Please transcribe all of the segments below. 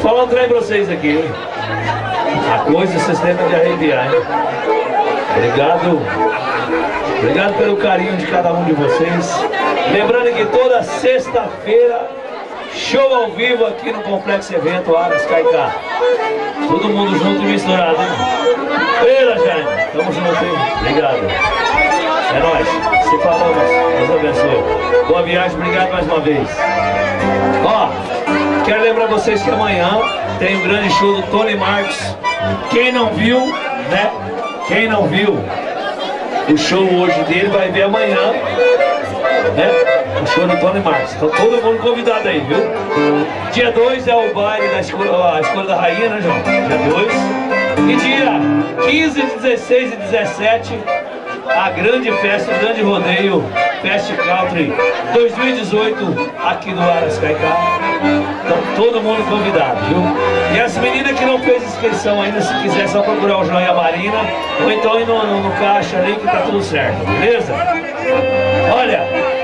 falar um trem pra vocês aqui. A coisa vocês tentam de arrepiar, hein? Obrigado. Obrigado pelo carinho de cada um de vocês. Lembrando que toda sexta-feira, show ao vivo aqui no Complexo Evento Aras Caicá. Todo mundo junto e misturado, hein? Eita, Jaime. Tamo junto, hein? Obrigado. É nóis. Se falamos. Deus abençoe. Boa viagem. Obrigado mais uma vez. Ó, quero lembrar vocês que amanhã tem um grande show do Tony Marcos. Quem não viu, né? Quem não viu o show hoje dele vai ver amanhã, né? O show do Tony Marcos. Então todo mundo convidado aí, viu? Dia 2 é o baile da escolha, a escolha da rainha, né, João? Dia 2. E dia 15, 16 e 17, a grande festa, o grande rodeio Fest Country 2018 aqui no Aras Caicá. Então todo mundo convidado, viu? E as meninas que não fez inscrição ainda, se quiser só procurar o Joia Marina, ou então ir no caixa ali que tá tudo certo, beleza? Olha,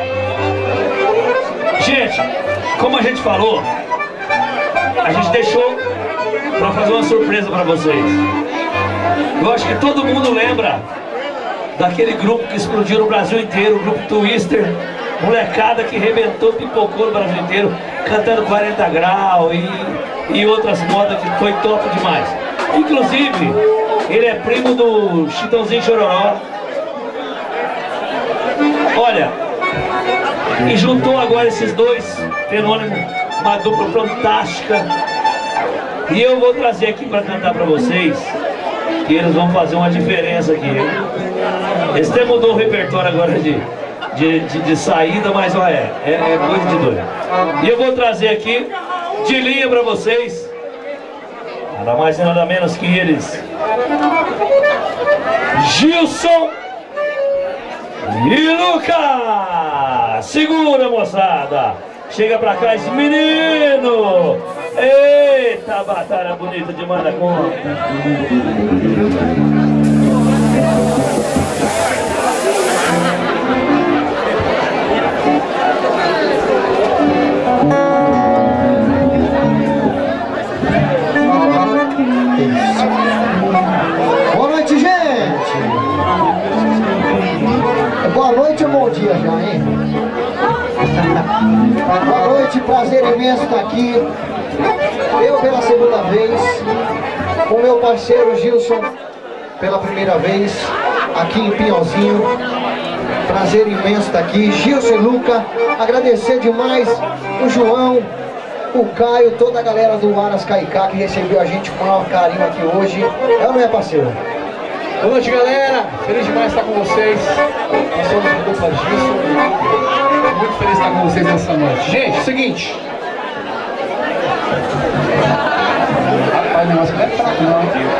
gente, como a gente falou, a gente deixou para fazer uma surpresa para vocês. Eu acho que todo mundo lembra daquele grupo que explodiu no Brasil inteiro, o grupo Twister, molecada que rebentou, pipocou no Brasil inteiro, cantando 40 graus e outras modas que foi top demais. Inclusive, ele é primo do Chitãozinho Chororó. Olha, e juntou agora esses dois fenômenos, uma dupla fantástica. E eu vou trazer aqui para cantar para vocês, que eles vão fazer uma diferença aqui. Eles até mudou o repertório agora de saída, mas ó, é coisa de doido. E eu vou trazer aqui de linha para vocês, nada mais e nada menos que eles, Gilson e Luca. Segura, moçada. Chega pra cá esse menino. Eita, batalha bonita de manda conta. Boa noite, gente. Boa noite ou bom dia já, hein? Boa noite, prazer imenso estar aqui. Eu pela segunda vez, com meu parceiro Gilson pela primeira vez, aqui em Pinhalzinho. Prazer imenso estar aqui. Gilson e Luca, agradecer demais o João, o Caio, toda a galera do Aras Caicá que recebeu a gente com o maior carinho aqui hoje. É ou não é, parceiro? Boa noite, galera. Feliz demais estar com vocês. Nós somos o dupla Gilson. Muito feliz de estar com vocês nessa noite. Gente, é o seguinte. Rapaz, o negócio não é fraco, não.